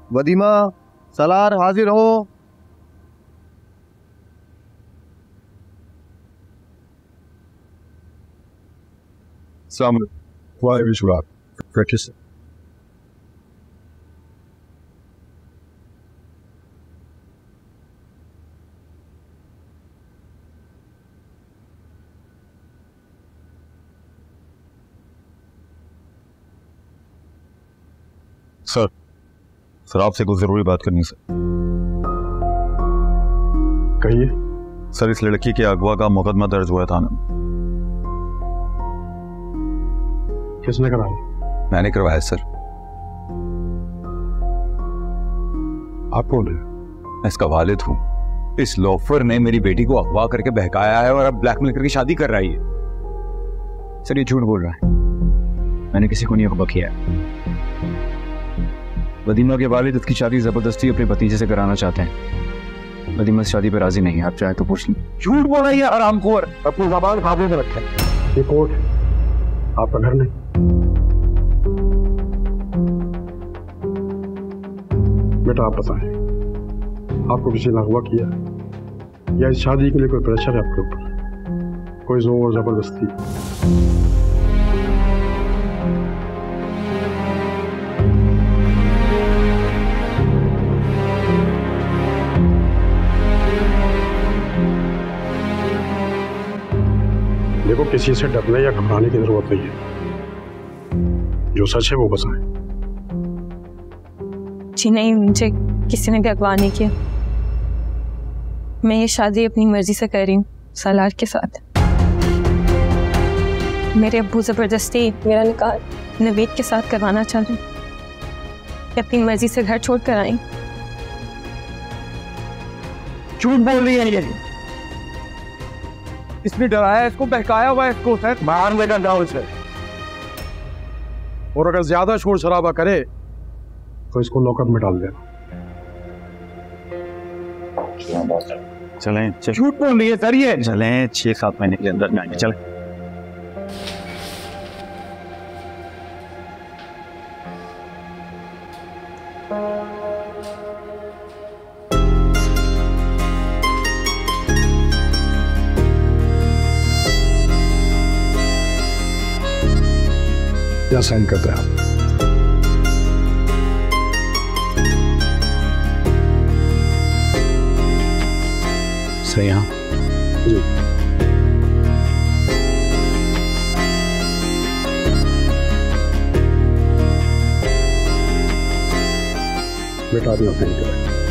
वदीमा, सलार हाजिर हो। सर आपसे कुछ जरूरी बात करनी सर। कहिए। सर इस लड़की के अगवा का मुकदमा दर्ज हुआ थाने में। किसने कराया? मैंने करवाया सर। आप कौन है? मैं इसका वालिद हूँ। इस लोफर ने मेरी बेटी को अगवा करके बहकाया है और अब ब्लैकमेल करके शादी कर रही है। सर ये झूठ बोल रहा है, मैंने किसी को नहीं अगवा किया है। वदीमा के वालिद उसकी शादी जबरदस्ती अपने भतीजे से कराना चाहते हैं। वदीमा इस शादी पर राजी नहीं है, आप चाहे तो पूछ लें। झूठ बोल रही है हरामखोर। अपनी ज़बान काबू में रखें। ये कोर्ट आपका घर नहीं। बेटा आप बताएं, आपको किसी ने अगवा किया या इस शादी के लिए कोई प्रेशर है आपके ऊपर, कोई जोर जबरदस्ती? देखो, किसी से डरने या घबराने की जरूरत नहीं है, जो सच है वो बताएं। जी नहीं, मुझे किसी ने भी अगवा नहीं किया। मैं ये शादी अपनी मर्जी से कर रही हूँ सलार के साथ। मेरे अब्बू जबरदस्ती मेरा निकाह नवीद के साथ करवाना चाह रहे हैं। अपनी मर्जी से घर छोड़ कर आई। झूठ बोल रही है ये। इसने डराया, इसको बहकाया हुआ है, इसको सर बाहर लेकर जाओ इसे। और अगर ज्यादा शोर शराबा करे तो इसको लॉकअप में डाल देना। चलें। झूठ बोल रही है सर ये। चलें, 6-7 महीने के अंदर जाएंगे। चलें। क्या साइन करते हैं आप? सही। हाँ जी। बेटा अभी आप नहीं करें।